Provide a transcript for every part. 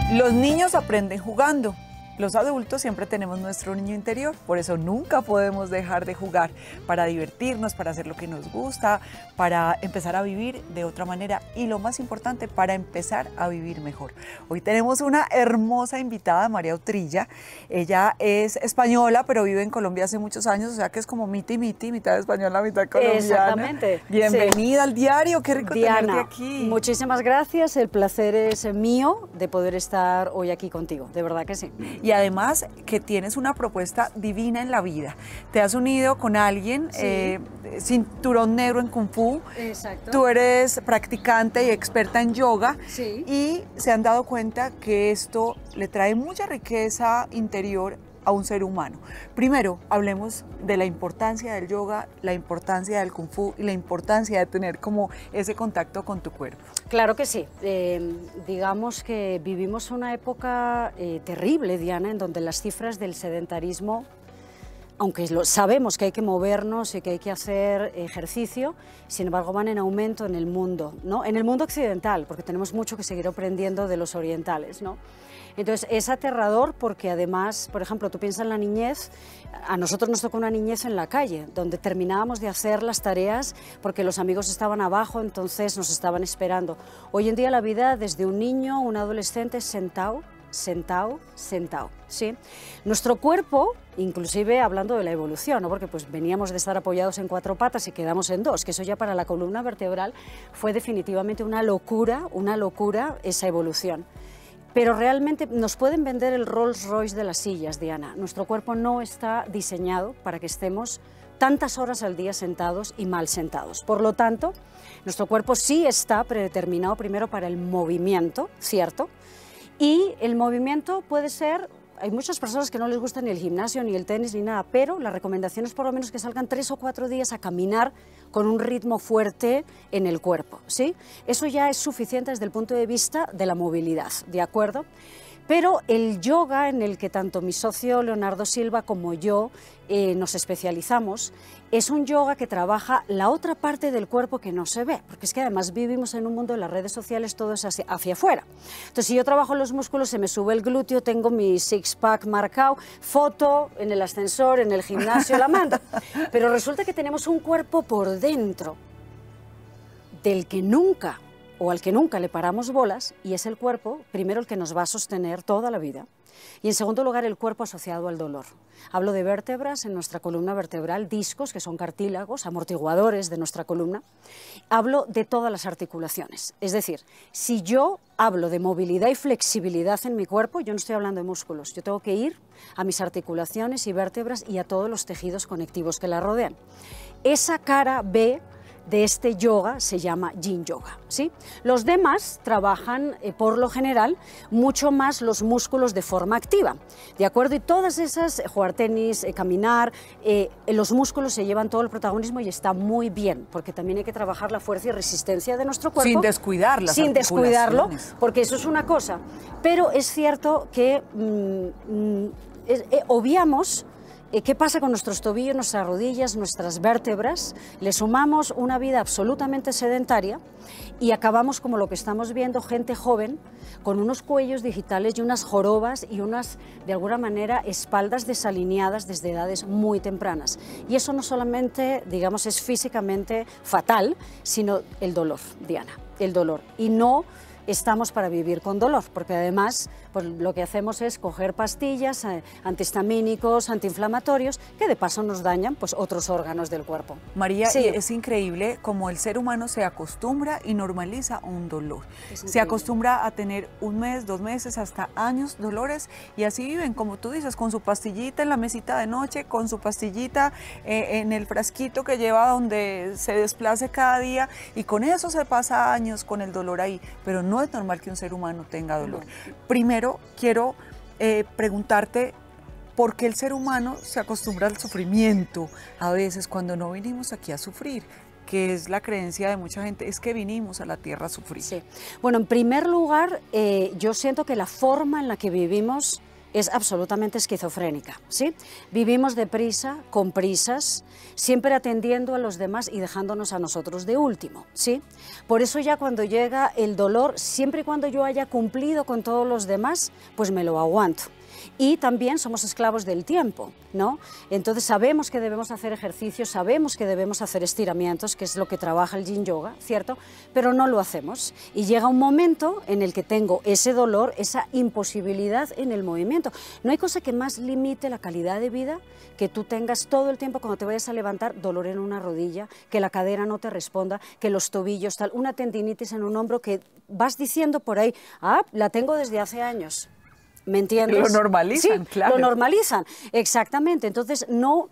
Los niños aprenden jugando. Los adultos siempre tenemos nuestro niño interior, por eso nunca podemos dejar de jugar, para divertirnos, para hacer lo que nos gusta, para empezar a vivir de otra manera y lo más importante, para empezar a vivir mejor. Hoy tenemos una hermosa invitada, María Utrilla. Ella es española, pero vive en Colombia hace muchos años, o sea que es como miti, mitad española, mitad colombiana. Exactamente. Bienvenida al diario, qué rico tenerte aquí. Muchísimas gracias, el placer es mío de poder estar hoy aquí contigo, de verdad que sí. Y además que tienes una propuesta divina en la vida. Te has unido con alguien, Sí. cinturón negro en Kung Fu. Exacto. Tú eres practicante y experta en yoga. Sí. Y se han dado cuenta que esto le trae mucha riqueza interior a un ser humano. Primero, hablemos de la importancia del yoga, la importancia del Kung Fu y la importancia de tener como ese contacto con tu cuerpo. Claro que sí. Digamos que vivimos una época terrible, Diana, en donde las cifras del sedentarismo, aunque sabemos que hay que movernos y que hay que hacer ejercicio, sin embargo van en aumento en el mundo, ¿no? En el mundo occidental, porque tenemos mucho que seguir aprendiendo de los orientales, ¿no? Entonces es aterrador porque además, por ejemplo, tú piensas en la niñez, a nosotros nos tocó una niñez en la calle, donde terminábamos de hacer las tareas porque los amigos estaban abajo, entonces nos estaban esperando. Hoy en día la vida desde un niño, un adolescente, sentado, ¿sí? Nuestro cuerpo, inclusive hablando de la evolución, ¿no? Porque pues veníamos de estar apoyados en 4 patas y quedamos en 2, que eso ya para la columna vertebral fue definitivamente una locura esa evolución. Pero realmente nos pueden vender el Rolls Royce de las sillas, Diana. Nuestro cuerpo no está diseñado para que estemos tantas horas al día sentados y mal sentados. Por lo tanto, nuestro cuerpo sí está predeterminado primero para el movimiento, ¿cierto? Y el movimiento puede ser, hay muchas personas que no les gusta ni el gimnasio, ni el tenis, ni nada, pero la recomendación es por lo menos que salgan 3 o 4 días a caminar con un ritmo fuerte en el cuerpo, ¿sí? Eso ya es suficiente desde el punto de vista de la movilidad, ¿de acuerdo? Pero el yoga, en el que tanto mi socio Leonardo Silva como yo nos especializamos, es un yoga que trabaja la otra parte del cuerpo que no se ve, porque es que además vivimos en un mundo de las redes sociales, todo es hacia afuera. Entonces, si yo trabajo los músculos, se me sube el glúteo, tengo mi six-pack marcado, foto en el ascensor, en el gimnasio, la mando. Pero resulta que tenemos un cuerpo por dentro del que nunca, o al que nunca le paramos bolas, y es el cuerpo, primero, el que nos va a sostener toda la vida, y en segundo lugar, el cuerpo asociado al dolor. Hablo de vértebras en nuestra columna vertebral, discos, que son cartílagos, amortiguadores de nuestra columna. Hablo de todas las articulaciones. Es decir, si yo hablo de movilidad y flexibilidad en mi cuerpo, yo no estoy hablando de músculos, yo tengo que ir a mis articulaciones y vértebras y a todos los tejidos conectivos que la rodean. Esa cara B de este yoga se llama Yin Yoga, ¿sí? Los demás trabajan, por lo general, mucho más los músculos de forma activa, ¿de acuerdo? Y todas esas, jugar tenis, caminar, los músculos se llevan todo el protagonismo y está muy bien, porque también hay que trabajar la fuerza y resistencia de nuestro cuerpo. Sin descuidar las Sin descuidarlo, articulaciones. porque eso es una cosa. Pero es cierto que obviamos ¿qué pasa con nuestros tobillos, nuestras rodillas, nuestras vértebras? Le sumamos una vida absolutamente sedentaria y acabamos como lo que estamos viendo, gente joven con unos cuellos digitales y unas jorobas y unas, de alguna manera, espaldas desalineadas desde edades muy tempranas. Y eso no solamente, digamos, es físicamente fatal, sino el dolor, Diana, el dolor. Y no estamos para vivir con dolor, porque además pues, lo que hacemos es coger pastillas, antihistamínicos, antiinflamatorios, que de paso nos dañan pues, otros órganos del cuerpo. María, Sí. es increíble cómo el ser humano se acostumbra y normaliza un dolor. Se acostumbra a tener 1 mes, 2 meses, hasta años dolores y así viven, como tú dices, con su pastillita en la mesita de noche, con su pastillita en el frasquito que lleva donde se desplace cada día y con eso se pasa años con el dolor ahí, pero no es normal que un ser humano tenga dolor. Primero, quiero preguntarte por qué el ser humano se acostumbra al sufrimiento a veces cuando no vinimos aquí a sufrir, que es la creencia de mucha gente, es que vinimos a la tierra a sufrir. Sí. Bueno, en primer lugar, yo siento que la forma en la que vivimos es absolutamente esquizofrénica, ¿sí? Vivimos deprisa, con prisas, siempre atendiendo a los demás y dejándonos a nosotros de último, ¿sí? Por eso ya cuando llega el dolor, siempre y cuando yo haya cumplido con todos los demás, pues me lo aguanto. Y también somos esclavos del tiempo, ¿no? Entonces sabemos que debemos hacer ejercicio, sabemos que debemos hacer estiramientos, que es lo que trabaja el Yin Yoga, ¿cierto? Pero no lo hacemos. Y llega un momento en el que tengo ese dolor, esa imposibilidad en el movimiento. No hay cosa que más limite la calidad de vida que tú tengas todo el tiempo cuando te vayas a levantar dolor en una rodilla, que la cadera no te responda, que los tobillos, tal, una tendinitis en un hombro que vas diciendo por ahí, ah, la tengo desde hace años. ¿Me entiendes? Lo normalizan, sí, claro. Lo normalizan, exactamente. Entonces,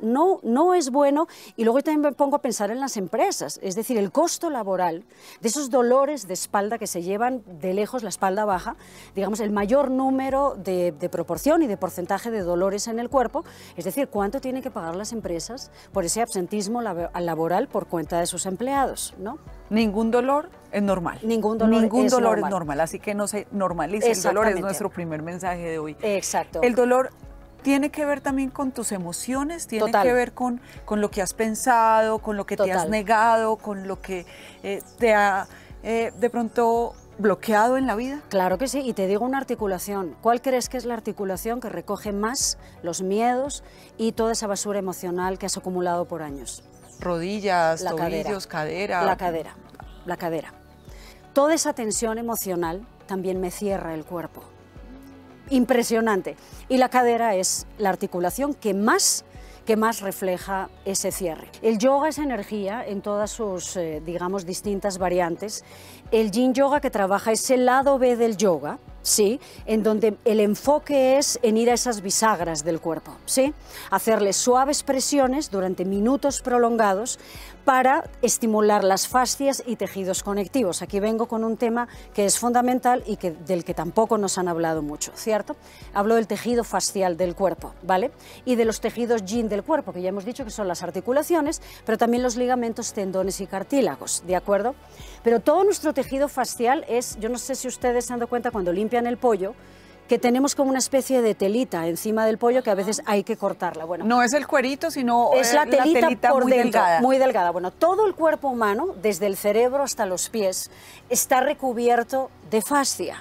no es bueno. Y luego también me pongo a pensar en las empresas. Es decir, el costo laboral de esos dolores de espalda que se llevan de lejos la espalda baja, digamos, el mayor número de proporción y de porcentaje de dolores en el cuerpo. Es decir, ¿cuánto tienen que pagar las empresas por ese absentismo laboral por cuenta de sus empleados, ¿no? Ningún dolor es normal. Ningún dolor es normal, así que no se normalice el dolor, es nuestro primer mensaje de hoy. Exacto. El dolor tiene que ver también con tus emociones, tiene que ver con lo que has pensado, con lo que te has negado, con lo que te ha de pronto bloqueado en la vida. Claro que sí, y te digo una articulación. ¿Cuál crees que es la articulación que recoge más los miedos y toda esa basura emocional que has acumulado por años? Rodillas, tobillos, cadera. La cadera. Toda esa tensión emocional también me cierra el cuerpo. Impresionante. Y la cadera es la articulación que más refleja ese cierre. El yoga es energía en todas sus, digamos, distintas variantes. El Yin Yoga que trabaja es el lado B del yoga, ¿sí? En donde el enfoque es en ir a esas bisagras del cuerpo, ¿sí? Hacerle suaves presiones durante minutos prolongados para estimular las fascias y tejidos conectivos. Aquí vengo con un tema que es fundamental y del que tampoco nos han hablado mucho, ¿cierto? Hablo del tejido fascial del cuerpo, ¿vale? Y de los tejidos yin del cuerpo, que ya hemos dicho que son las articulaciones, pero también los ligamentos, tendones y cartílagos, ¿de acuerdo? Pero todo nuestro tejido fascial es, yo no sé si ustedes se han dado cuenta cuando limpian el pollo, que tenemos como una especie de telita encima del pollo que a veces hay que cortarla. Bueno, no es el cuerito, sino es la telita por muy dentro, delgada. muy delgada. Bueno, todo el cuerpo humano, desde el cerebro hasta los pies, está recubierto de fascia.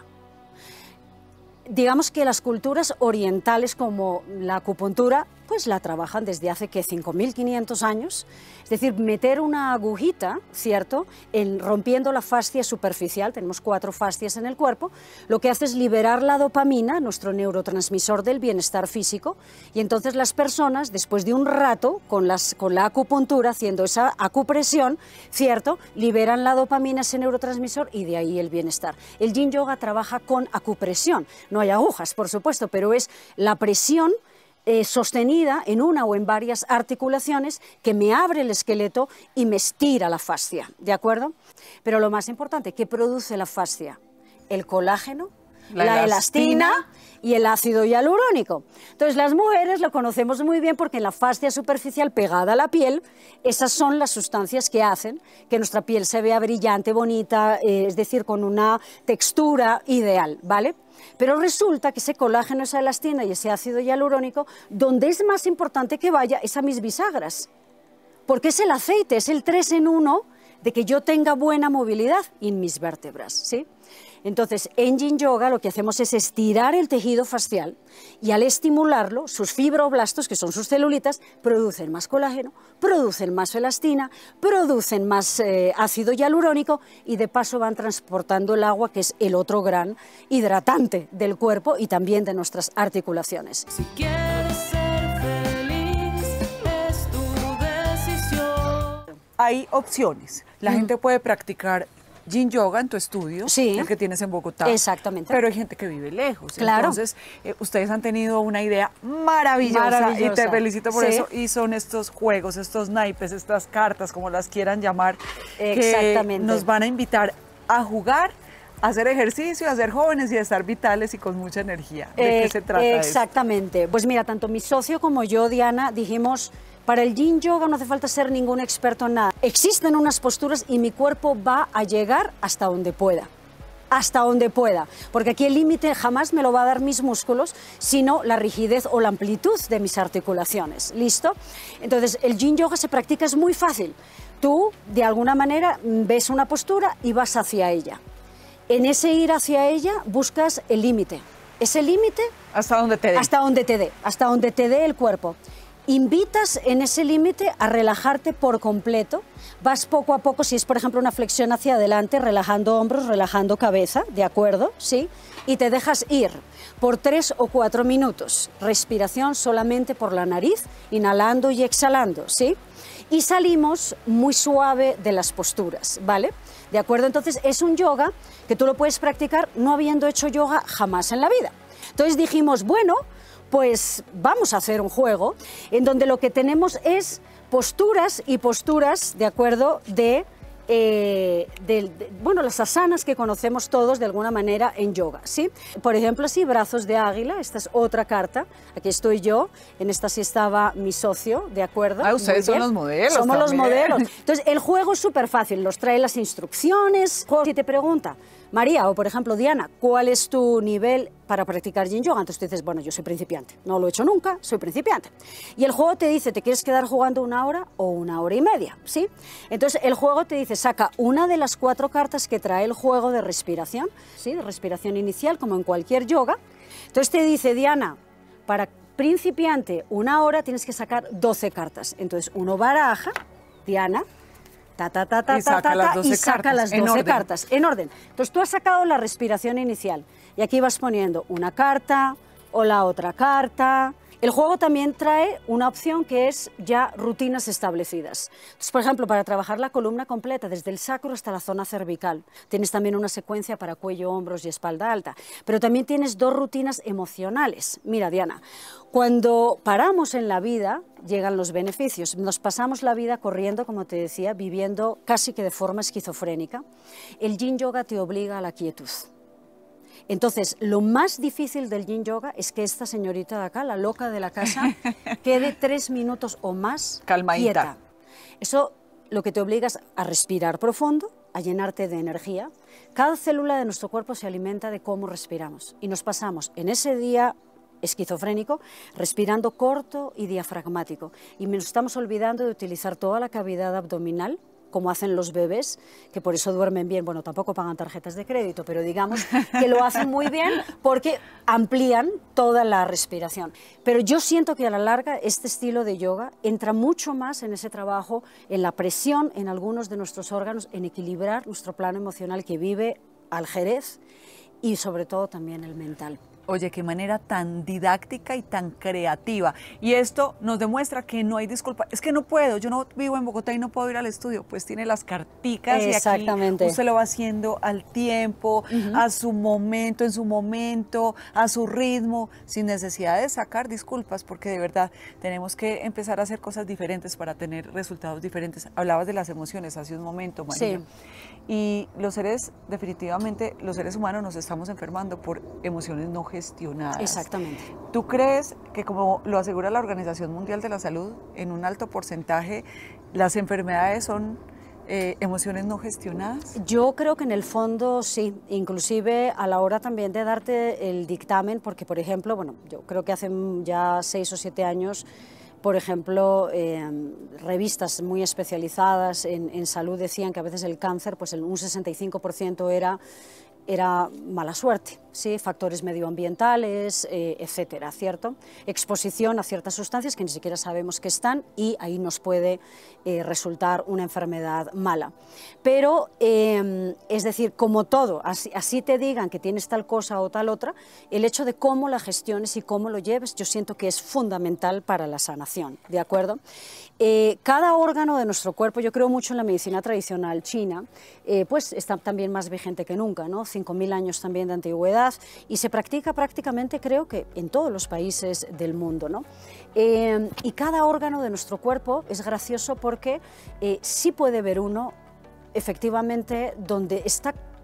Digamos que las culturas orientales como la acupuntura, pues la trabajan desde hace, ¿qué?, 5.500 años. Es decir, meter una agujita, ¿cierto?, rompiendo la fascia superficial, tenemos 4 fascias en el cuerpo, lo que hace es liberar la dopamina, nuestro neurotransmisor del bienestar físico, y entonces las personas, después de un rato con la acupuntura, haciendo esa acupresión, ¿cierto?, liberan la dopamina, ese neurotransmisor, y de ahí el bienestar. El Yin Yoga trabaja con acupresión, no hay agujas, por supuesto, pero es la presión sostenida en una o en varias articulaciones que me abre el esqueleto y me estira la fascia, ¿de acuerdo? Pero lo más importante, ¿qué produce la fascia? El colágeno, la elastina y el ácido hialurónico. Entonces las mujeres lo conocemos muy bien porque en la fascia superficial pegada a la piel, esas son las sustancias que hacen que nuestra piel se vea brillante, bonita, es decir, con una textura ideal, ¿vale? Pero resulta que ese colágeno, esa elastina y ese ácido hialurónico, donde es más importante que vaya es a mis bisagras, porque es el aceite, es el 3 en 1 de que yo tenga buena movilidad en mis vértebras, ¿sí? Entonces, en Yin Yoga lo que hacemos es estirar el tejido fascial y al estimularlo, sus fibroblastos, que son sus celulitas, producen más colágeno, producen más elastina, producen más ácido hialurónico y de paso van transportando el agua, que es el otro gran hidratante del cuerpo y también de nuestras articulaciones. Si quieres ser feliz, es tu decisión. Hay opciones. La gente puede practicar Yin Yoga en tu estudio, sí, el que tienes en Bogotá. Exactamente. Pero hay gente que vive lejos. Claro. Entonces, ustedes han tenido una idea maravillosa y te felicito por eso. Y son estos juegos, estos naipes, estas cartas, como las quieran llamar, exactamente, que nos van a invitar a jugar, a hacer ejercicio, a ser jóvenes y a estar vitales y con mucha energía. ¿De qué se trata exactamente. esto? Pues mira, tanto mi socio como yo, Diana, dijimos, para el Yin Yoga no hace falta ser ningún experto en nada. Existen unas posturas y mi cuerpo va a llegar hasta donde pueda. hasta donde pueda, porque aquí el límite jamás me lo va a dar mis músculos, sino la rigidez o la amplitud de mis articulaciones. ¿Listo? Entonces, el Yin Yoga se practica, es muy fácil. Tú, de alguna manera, ves una postura y vas hacia ella. En ese ir hacia ella, buscas el límite. Ese límite... Hasta donde te dé. Hasta donde te dé, hasta donde te dé el cuerpo. Invitas en ese límite a relajarte por completo. Vas poco a poco, si es por ejemplo una flexión hacia adelante, relajando hombros, relajando cabeza, ¿de acuerdo? ¿Sí? Y te dejas ir por 3 o 4 minutos. Respiración solamente por la nariz, inhalando y exhalando, ¿sí? Y salimos muy suave de las posturas, ¿vale? ¿De acuerdo? Entonces es un yoga que tú lo puedes practicar no habiendo hecho yoga jamás en la vida. Entonces dijimos, bueno, pues vamos a hacer un juego en donde lo que tenemos es posturas y posturas, ¿de acuerdo?, bueno, las asanas que conocemos todos de alguna manera en yoga, ¿sí? Por ejemplo, así, brazos de águila, esta es otra carta, aquí estoy yo, en esta sí estaba mi socio, ¿de acuerdo? Ah, ustedes son los modelos. Somos los también. modelos. Entonces, el juego es súper fácil, nos trae las instrucciones. Si te pregunta, María, o por ejemplo Diana, ¿cuál es tu nivel para practicar Yin Yoga? Entonces tú dices, bueno, yo soy principiante, no lo he hecho nunca, soy principiante. Y el juego te dice, ¿te quieres quedar jugando 1 hora o 1 hora y media? ¿Sí? Entonces el juego te dice, saca una de las 4 cartas que trae el juego de respiración, ¿sí? De respiración inicial, como en cualquier yoga. Entonces te dice, Diana, para principiante 1 hora tienes que sacar 12 cartas. Entonces uno baraja, Diana, Y saca las 12 cartas en orden. Entonces tú has sacado la respiración inicial y aquí vas poniendo una carta o la otra carta. El juego también trae una opción que es ya rutinas establecidas. Entonces, por ejemplo, para trabajar la columna completa, desde el sacro hasta la zona cervical, tienes también una secuencia para cuello, hombros y espalda alta. Pero también tienes 2 rutinas emocionales. Mira, Diana, cuando paramos en la vida, llegan los beneficios. Nos pasamos la vida corriendo, como te decía, viviendo casi que de forma esquizofrénica. El Yin Yoga te obliga a la quietud. Entonces, lo más difícil del Yin Yoga es que esta señorita de acá, la loca de la casa, quede 3 minutos o más calmadita. Quieta. Eso lo que te obliga es a respirar profundo, a llenarte de energía. Cada célula de nuestro cuerpo se alimenta de cómo respiramos y nos pasamos en ese día esquizofrénico respirando corto y diafragmático y nos estamos olvidando de utilizar toda la cavidad abdominal, como hacen los bebés, que por eso duermen bien. Bueno, tampoco pagan tarjetas de crédito, pero digamos que lo hacen muy bien porque amplían toda la respiración. Pero yo siento que a la larga este estilo de yoga entra mucho más en ese trabajo, en la presión en algunos de nuestros órganos, en equilibrar nuestro plano emocional que vive al jerez y sobre todo también el mental. Oye, qué manera tan didáctica y tan creativa. Y esto nos demuestra que no hay disculpa. Es que no puedo, yo no vivo en Bogotá y no puedo ir al estudio. Pues tiene las carticas Exactamente. Y aquí usted lo va haciendo al tiempo, a su momento, en su momento, a su ritmo, sin necesidad de sacar disculpas, porque de verdad tenemos que empezar a hacer cosas diferentes para tener resultados diferentes. Hablabas de las emociones hace un momento, María. Sí. Y los seres, definitivamente, los seres humanos nos estamos enfermando por emociones no gestionadas. Exactamente. ¿Tú crees que, como lo asegura la Organización Mundial de la Salud, en un alto porcentaje las enfermedades son emociones no gestionadas? Yo creo que en el fondo sí, inclusive a la hora también de darte el dictamen, porque por ejemplo, bueno, yo creo que hace ya 6 o 7 años, por ejemplo, revistas muy especializadas en salud decían que a veces el cáncer, pues un 65% era mala suerte, ¿sí? Factores medioambientales, etcétera, ¿cierto? Exposición a ciertas sustancias que ni siquiera sabemos que están y ahí nos puede resultar una enfermedad mala. Pero, es decir, como todo, así te digan que tienes tal cosa o tal otra, el hecho de cómo la gestiones y cómo lo lleves, yo siento que es fundamental para la sanación, ¿de acuerdo? Cada órgano de nuestro cuerpo, yo creo mucho en la medicina tradicional china, pues está también más vigente que nunca, ¿no? 5.000 años también de antigüedad y se practica prácticamente, creo que en todos los países del mundo, ¿no? Y cada órgano de nuestro cuerpo es gracioso porque sí puede ver uno efectivamente donde está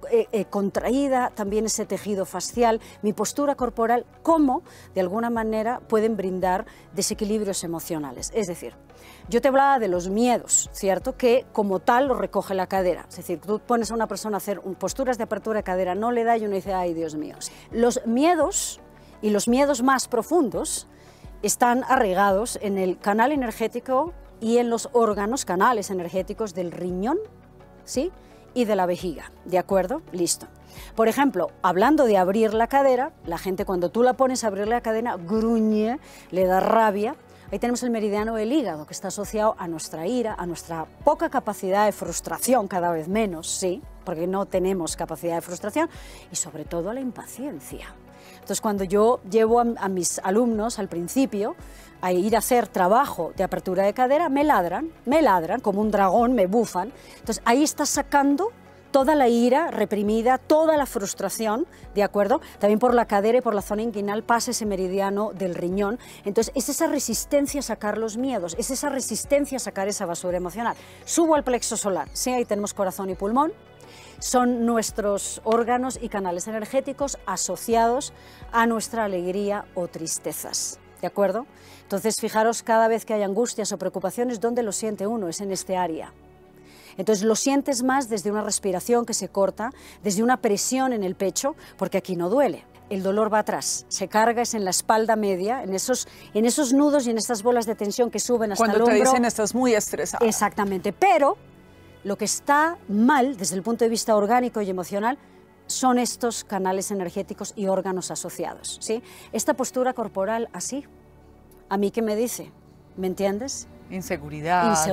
contraída también ese tejido facial, mi postura corporal, cómo de alguna manera pueden brindar desequilibrios emocionales. Es decir, yo te hablaba de los miedos, ¿cierto? Que como tal lo recoge la cadera. Es decir, tú pones a una persona a hacer posturas de apertura de cadera, no le da y uno dice, ay Dios mío. Los miedos y los miedos más profundos están arraigados en el canal energético y en los órganos, canales energéticos del riñón, ¿sí? Y de la vejiga, ¿de acuerdo? Listo. Por ejemplo, hablando de abrir la cadera, la gente cuando tú la pones a abrir la cadera, gruñe, le da rabia. Ahí tenemos el meridiano del hígado, que está asociado a nuestra ira, a nuestra poca capacidad de frustración, cada vez menos, sí, porque no tenemos capacidad de frustración, y sobre todo a la impaciencia. Entonces, cuando yo llevo a mis alumnos al principio a ir a hacer trabajo de apertura de cadera, me ladran, como un dragón, me bufan. Entonces, ahí está sacando toda la ira reprimida, toda la frustración, ¿de acuerdo? También por la cadera y por la zona inguinal pasa ese meridiano del riñón. Entonces, es esa resistencia a sacar los miedos, es esa resistencia a sacar esa basura emocional. Subo al plexo solar, sí, ahí tenemos corazón y pulmón. Son nuestros órganos y canales energéticos asociados a nuestra alegría o tristezas, ¿de acuerdo? Entonces, fijaros, cada vez que hay angustias o preocupaciones, ¿dónde lo siente uno? Es en este área. Entonces, lo sientes más desde una respiración que se corta, desde una presión en el pecho, porque aquí no duele. El dolor va atrás, se carga, es en la espalda media, en esos nudos y en estas bolas de tensión que suben hasta el hombro. Cuando te dicen estás muy estresada. Exactamente, pero lo que está mal desde el punto de vista orgánico y emocional son estos canales energéticos y órganos asociados, ¿sí? Esta postura corporal así, ¿a mí qué me dice? ¿Me entiendes? Inseguridad,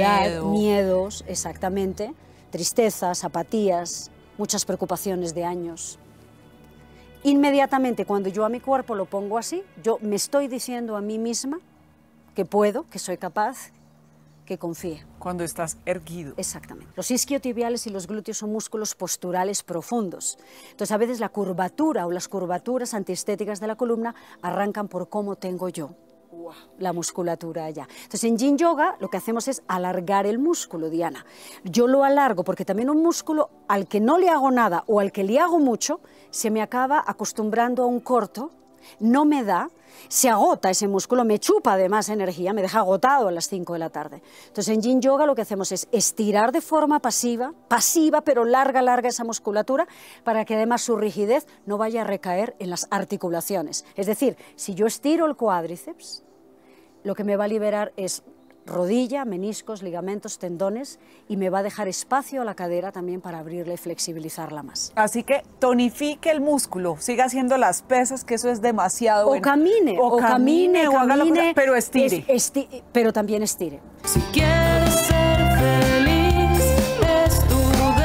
miedos, exactamente, tristezas, apatías, muchas preocupaciones de años. Inmediatamente cuando yo a mi cuerpo lo pongo así, yo me estoy diciendo a mí misma que puedo, que soy capaz, que confíe. Cuando estás erguido. Exactamente. Los isquiotibiales y los glúteos son músculos posturales profundos. Entonces, a veces la curvatura o las curvaturas antiestéticas de la columna arrancan por cómo tengo yo la musculatura allá. Entonces, en Yin Yoga lo que hacemos es alargar el músculo, Diana. Yo lo alargo porque también un músculo al que no le hago nada o al que le hago mucho, se me acaba acostumbrando a un corto, no me da, se agota ese músculo, me chupa además energía, me deja agotado a las 5 de la tarde. Entonces en Yin Yoga lo que hacemos es estirar de forma pasiva pero larga esa musculatura para que además su rigidez no vaya a recaer en las articulaciones. Es decir, si yo estiro el cuádriceps, lo que me va a liberar es rodilla, meniscos, ligamentos, tendones y me va a dejar espacio a la cadera también para abrirla y flexibilizarla más. Así que tonifique el músculo, siga haciendo las pesas, que eso es demasiado bueno. Camine, o haga lo que sea, pero estire. Pero también estire. Si quieres ser feliz, es tu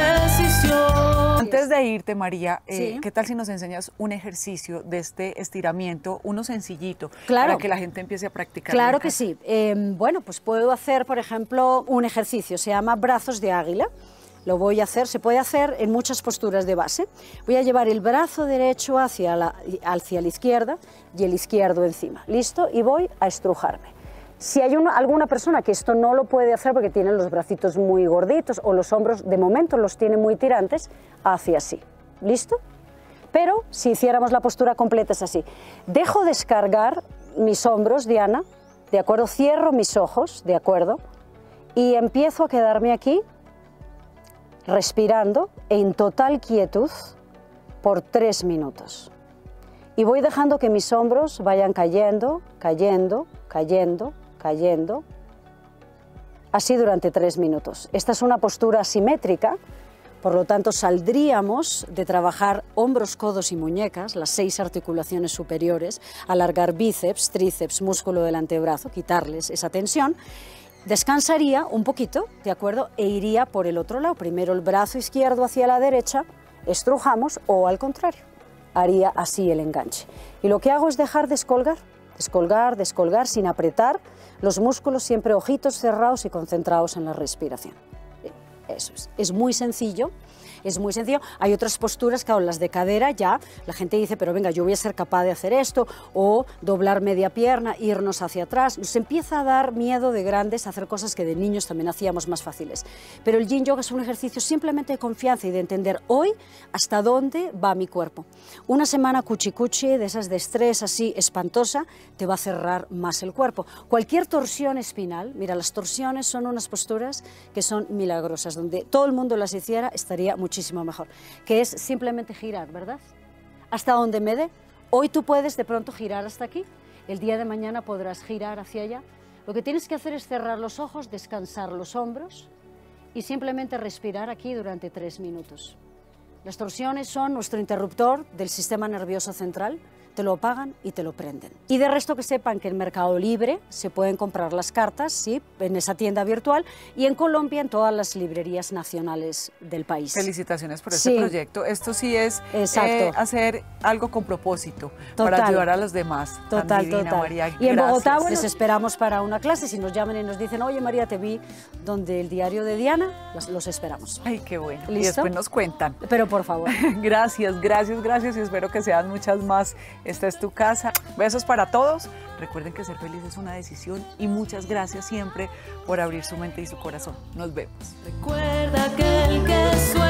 decisión. Antes de irte, María, Sí. ¿qué tal si nos enseñas un ejercicio de este estiramiento, uno sencillito, Claro. para que la gente empiece a practicar? Claro que sí. Bueno, pues puedo hacer, por ejemplo, un ejercicio, se llama brazos de águila. Lo voy a hacer, se puede hacer en muchas posturas de base. Voy a llevar el brazo derecho hacia la izquierda y el izquierdo encima. ¿Listo? Y voy a estrujarme. Si hay alguna persona que esto no lo puede hacer porque tiene los bracitos muy gorditos o los hombros de momento los tiene muy tirantes, hacia así. ¿Listo? Pero si hiciéramos la postura completa es así. Dejo descargar mis hombros, Diana, ¿de acuerdo? Cierro mis ojos, ¿de acuerdo? Y empiezo a quedarme aquí, respirando en total quietud por 3 minutos. Y voy dejando que mis hombros vayan cayendo, cayendo, cayendo, cayendo, así durante 3 minutos. Esta es una postura asimétrica, por lo tanto saldríamos de trabajar hombros, codos y muñecas, las 6 articulaciones superiores, alargar bíceps, tríceps, músculo del antebrazo, quitarles esa tensión, descansaría un poquito, ¿de acuerdo? E iría por el otro lado, primero el brazo izquierdo hacia la derecha, estrujamos o al contrario, haría así el enganche. Y lo que hago es dejar descolgar, descolgar, descolgar sin apretar los músculos, siempre ojitos cerrados y concentrados en la respiración. Eso es muy sencillo. Es muy sencillo. Hay otras posturas, claro, las de cadera ya, la gente dice, pero venga, yo voy a ser capaz de hacer esto, o doblar media pierna, irnos hacia atrás. Nos empieza a dar miedo de grandes a hacer cosas que de niños también hacíamos más fáciles. Pero el Yin Yoga es un ejercicio simplemente de confianza y de entender hoy hasta dónde va mi cuerpo. Una semana cuchi-cuchi, de esas de estrés así espantosa, te va a cerrar más el cuerpo. Cualquier torsión espinal, mira, las torsiones son unas posturas que son milagrosas, donde todo el mundo las hiciera estaría muchísimo mejor, que es simplemente girar, ¿verdad? Hasta donde me dé. Hoy tú puedes de pronto girar hasta aquí, el día de mañana podrás girar hacia allá. Lo que tienes que hacer es cerrar los ojos, descansar los hombros y simplemente respirar aquí durante 3 minutos. Las torsiones son nuestro interruptor del sistema nervioso central, te lo apagan y te lo prenden. Y de resto que sepan que en Mercado Libre se pueden comprar las cartas, ¿sí?, en esa tienda virtual, y en Colombia en todas las librerías nacionales del país. Felicitaciones por este proyecto. Esto sí es hacer algo con propósito, para ayudar a los demás. Total. María, y en Bogotá, bueno, les esperamos para una clase. Si nos llaman y nos dicen, oye María, te vi donde el diario de Diana, los esperamos. Ay, qué bueno. ¿Listo? Y después nos cuentan. Pero por favor. Gracias y espero que sean muchas más. Esta es tu casa. Besos para todos. Recuerden que ser feliz es una decisión y muchas gracias siempre por abrir su mente y su corazón. Nos vemos. Recuerda que el que